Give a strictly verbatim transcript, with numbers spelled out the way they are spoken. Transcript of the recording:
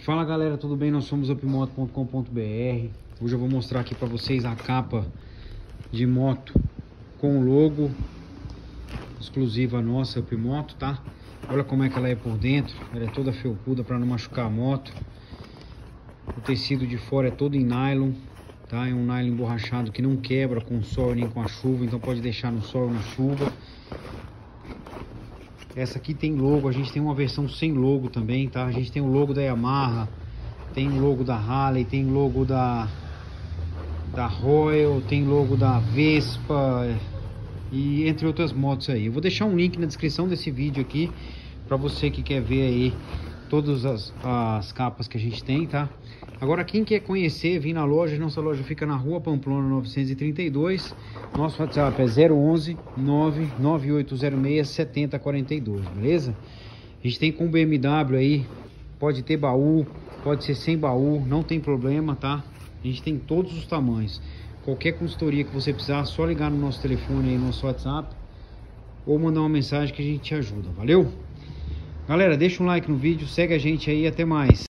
Fala galera, tudo bem? Nós somos upmoto ponto com ponto br. Hoje eu vou mostrar aqui para vocês a capa de moto com logo exclusiva nossa Upmoto, tá? Olha como é que ela é por dentro. Ela é toda felpuda para não machucar a moto. O tecido de fora é todo em nylon, tá? É um nylon emborrachado que não quebra com o sol nem com a chuva, então pode deixar no sol ou na chuva. Essa aqui tem logo, a gente tem uma versão sem logo também, tá? A gente tem o logo da Yamaha, tem o logo da Harley, tem o logo da da Royal, tem logo da Vespa e entre outras motos aí. Eu vou deixar um link na descrição desse vídeo aqui para você que quer ver aí todas as, as capas que a gente tem, tá? Agora quem quer conhecer, vir na loja, nossa loja fica na Rua Pamplona novecentos e trinta e dois. Nosso WhatsApp é zero onze, nove nove oito zero seis, sete zero quatro dois, beleza? A gente tem com B M W aí, pode ter baú, pode ser sem baú, não tem problema, tá? A gente tem todos os tamanhos. Qualquer consultoria que você precisar, só ligar no nosso telefone aí, no nosso WhatsApp, ou mandar uma mensagem que a gente te ajuda, valeu? Galera, deixa um like no vídeo, segue a gente aí, até mais.